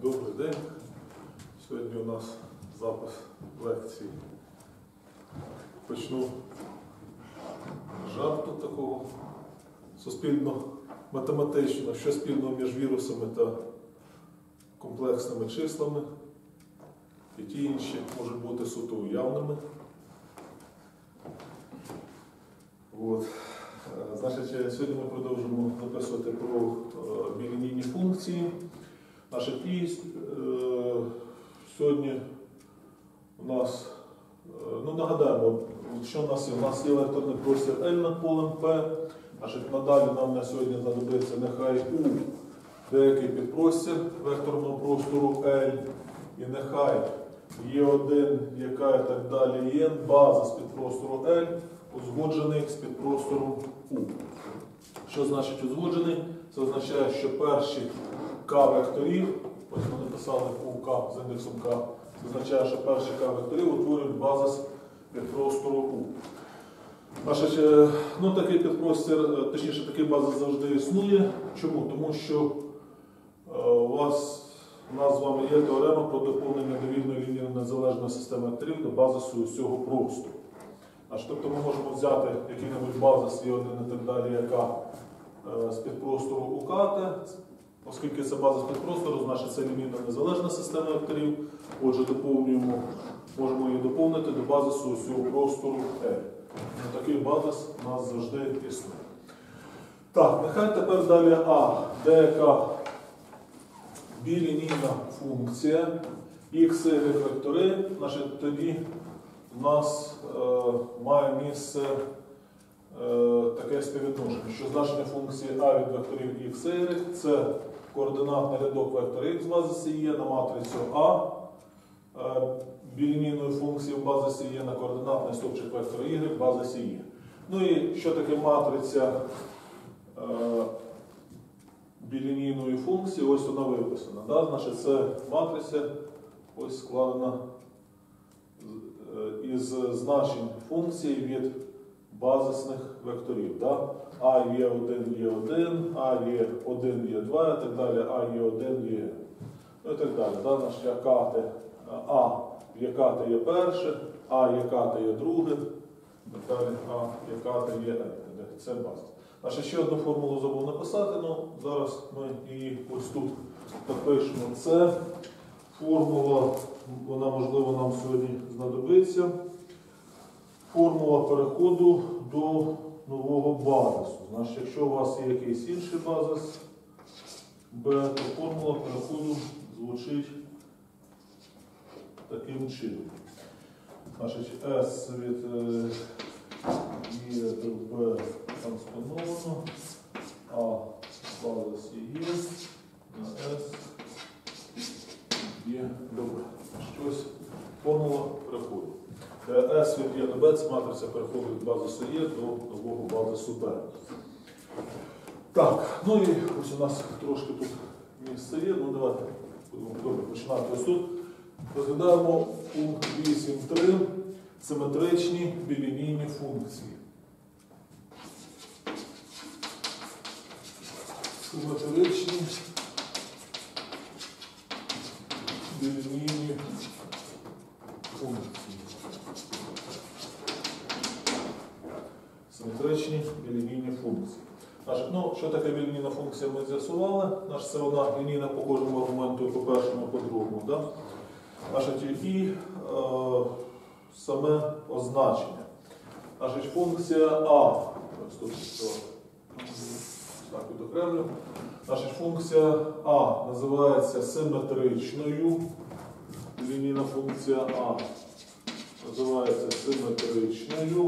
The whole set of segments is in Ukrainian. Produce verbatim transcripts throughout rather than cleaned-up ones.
Добрий день. Сьогодні у нас запис лекції. Почну з жарту такого суспільно-математичного, що спільного між вірусами та комплексними числами. І ті інші можуть бути суто уявними. От. Значить, сьогодні ми продовжимо записувати про білінійні функції. Значить, і е, сьогодні у нас, е, ну нагадаємо, що у нас є? У нас є векторний простір L над полем P. Значить, надалі нам на сьогодні знадобиться нехай U деякий підпростір векторного простору L, і нехай є один, яка і так далі є, база з підпростору L, узгоджений з підпростором U. Що значить узгоджений? Це означає, що перші К векторів, ось ми написали у К з індексом К, це означає, що перші К векторів утворюють базис підпростору У. Значить, ну, такий підпростір, точніше, такий базис завжди існує. Чому? Тому що е, у вас, у нас з вами є теорема про доповнення довільної лінійно незалежної системи векторів до базису усього простору. Значить, тобто ми можемо взяти який-небудь базис Є один і так далі, яка е, з підпростору У К, оскільки це базис підпростору, значить це лінійно незалежна система векторів. Отже, доповнюємо, можемо її доповнити до базису усього простору L. Такий базис у нас завжди існує. Так, нехай тепер далі А. Деяка білінійна функція x, y вектори, значить тоді у нас е, має місце е, таке співвідношення, що значення функції А від векторів x, y – це координатний рядок векторів X в базисі Є на матрицю А, е, білінійної функції в базисі Є на координатний стовпчик вектора Y в базисі Є. Ну і що таке матриця е, білінійної функції? Ось вона виписана. Да? Значить, це матриця ось складена із значень функції від базисних векторів. Да? А є один, є один, А є один, є два, і так далі, А є один, є. Ну і так далі. Да? Значить, якати, А якати є перше, А якати є друге, і далі А якати є N. Це базис. Значить, ще одну формулу забув написати, але зараз ми її ось тут напишемо. Це формула, вона, можливо, нам сьогодні знадобиться. Формула переходу до нового базису. Значить, якщо у вас є якийсь інший базис Б, то формула переходу звучить таким чином. Значить, S від Є до Б транспоновано, А базис Є на S є до Б. Щось формула переходу. S від Є до Б – це матриця переходу від базису Є до нового базису Б. Так, ну і ось у нас трошки тут місце є. Ну давайте будемо добре починати ось тут. Розглядаємо пункт вісім три. Симетричні білінійні функції. Симетричні білінійні функції. Симетричні білінійні функції. Значить, ну, що таке білінійна функція, ми з'ясували. Значить, це вона лінійна по кожному аргументу, по першому, по другому. Да? Значить, і е, саме означення. Значить, функція А. Ось тут так відокремлю. Значить, функція А називається симетричною. Лінійна функція А називається симетричною.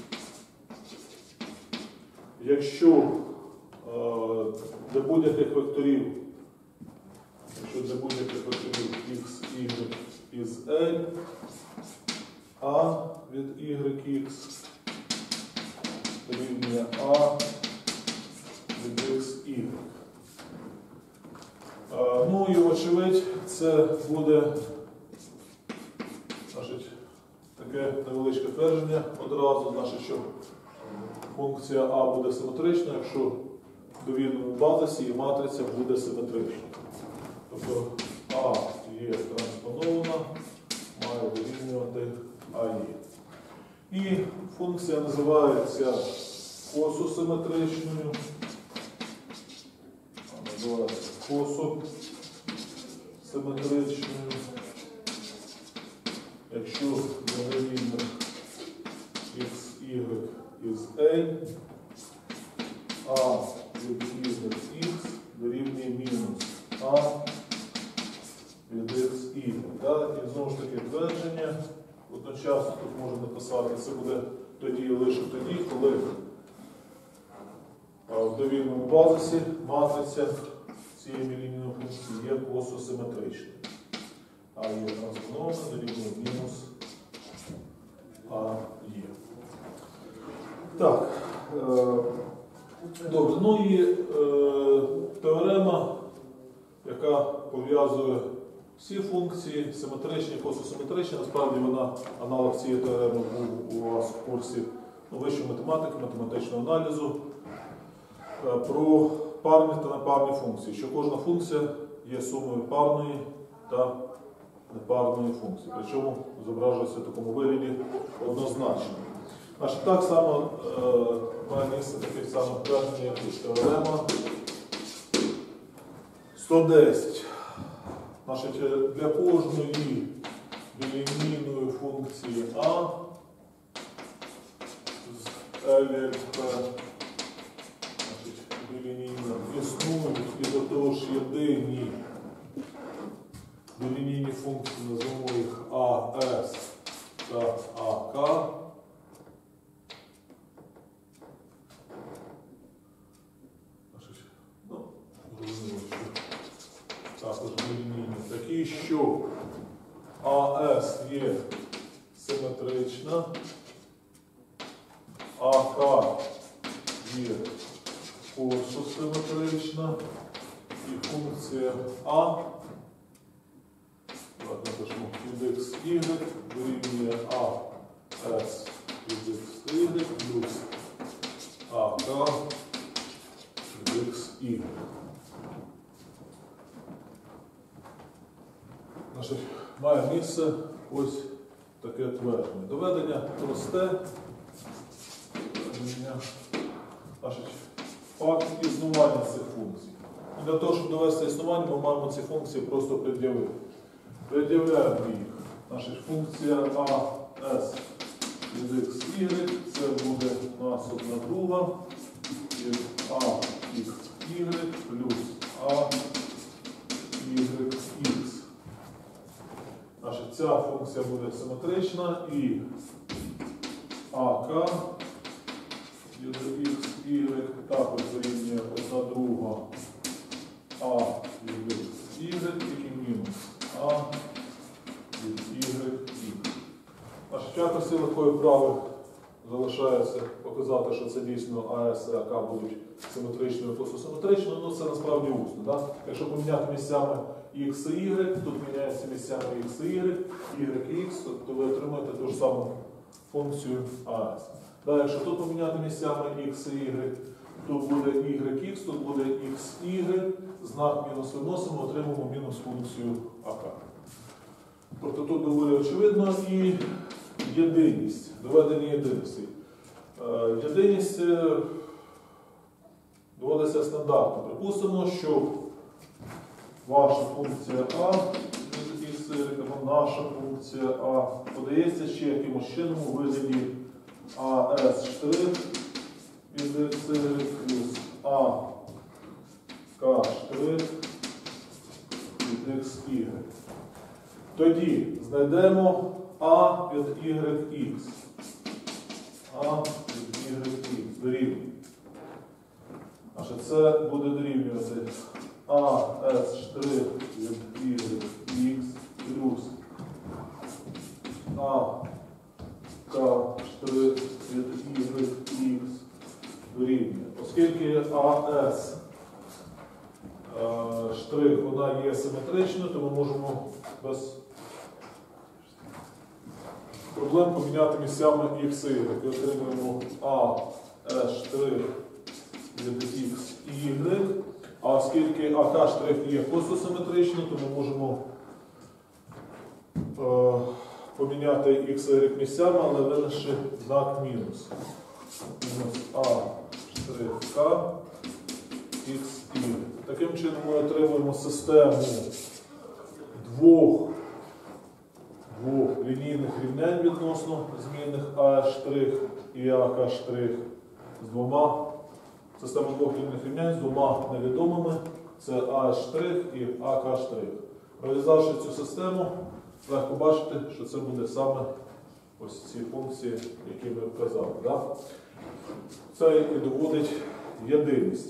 Якщо е, для будь-яких векторів, якщо для будь-яких векторів x, y із L, А від YX рівня А від xy. Е, ну і очевидь, це буде, значить, таке невеличке твердження одразу, значить, що функція А буде симетрична, якщо в довільному базисі і матриця буде симетрична. Тобто А є транспонована, має дорівнювати А є. І функція називається кососиметричною. Називається кососиметричною. Якщо дорівнює x, y із A, а від y x дорівнює мінус а від xy. Да? І знову ж таки твердження одночасно тут можна написати, це буде тоді лише тоді, коли в довільному базисі матриця цієї лінійної функції є кососиметричною. А є транспонована дорівнює мінус А є. Так. Е Добре, ну і е теорема, яка пов'язує всі функції, симетричні, кососиметричні, насправді вона, аналог цієї теореми був у вас в курсі ну, вищої математики, математичного аналізу, е про парні та непарні функції, що кожна функція є сумою парної та непарної функції, причому зображується в такому вигляді однозначно. Аж так само е, має місце таке саме твердження, як і теорема сто десять. Значить, для кожної білінійної функції А з L L P білінійна існують і до того ж єдині білінійні функції, називаємо їх А С та А К. Ну, розуміло, що також білінійні такі, що А С є симетрична, А К є кососиметрична і функція А напишемо від xy дорівнює А С від xy плюс А К від xy. Значить, має місце ось таке твердження. Доведення просте. Значить, факт існування цих функцій. Для того, щоб довести існування, ми маємо ці функції просто пред'явити. Пред'являємо їх. Значить, функція А С від xy, це буде наступна друга від А xy плюс А yx. Значить, ця функція буде симетрична і АК від xy також дорівнює одна друга А від xy, тільки мінус А від YX. Значить, в якості легкої вправи залишається показати, що це дійсно АС і АК будуть симетричною і кососиметричною, ну це насправді усно. Да? Якщо поміняти місцями X і Y, тут міняється місцями X і Y, Y і X, то ви отримаєте ту ж саму функцію АС. Да, якщо тут поміняти місцями X і Y, тут буде YX, тут буде XY, знак мінус виносимо, отримуємо мінус функцію АК. Тобто тут доволі очевидно і єдиність, доведення єдиності. Єдиність доводиться стандартно. Припустимо, що ваша функція А, або наша функція А подається ще якимось чином у вигляді АС' від xy плюс АК' від xy. Тоді знайдемо А від YX. А від YX дорівнює. Це буде дорівнювати АС' від YX плюс АК' від YX дорівнює. Оскільки АС' вона є симетричною, то ми можемо без проблем поміняти місцями X і Y. І отримуємо АС' від X і Y, А оскільки АК штрих є кососиметричним, то ми можемо е, поміняти х, y місцями, але винесши знак мінус. Мінус А штрих К, Х, Y. Таким чином ми отримуємо систему двох, двох лінійних рівнянь відносно змінних А' і АК' з двома систему двох лінійних рівнянь з двома невідомими. Це А' і АК'. Розв'язавши цю систему, легко бачити, що це буде саме ось ці функції, які ми вказали. Да? Це і доводить єдиність.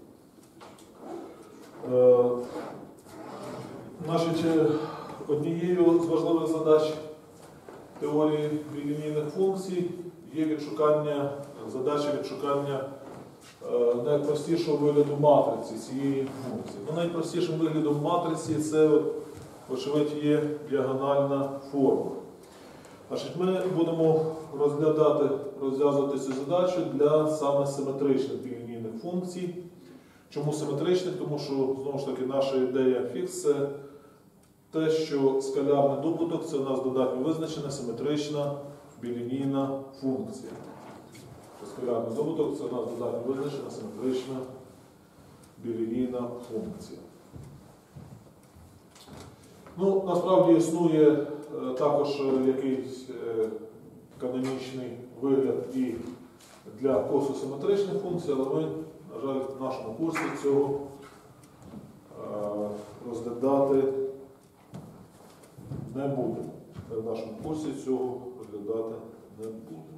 Е, Значить, однією з важливих задач теорії білінійних функцій є відшукання, задача відшукання е, найпростішого вигляду матриці цієї функції. Ну, найпростішим виглядом матриці це, вочевидь, є діагональна форма. Значить, ми будемо розглядати, розв'язувати цю задачу для саме симетричних білінійних функцій. Чому симетричних? Тому що, знову ж таки, наша ідея фікс – це те, що скалярний добуток – це у нас додатньо визначена симетрична білінійна функція. Скалярний добуток – це у нас додатньо визначена симетрична білінійна функція. Ну, насправді існує е, також якийсь е, канонічний вигляд і для кососиметричних функцій, але ми, на жаль, в нашому курсі цього е, розглядати не будемо. В нашому курсі цього розглядати не будемо.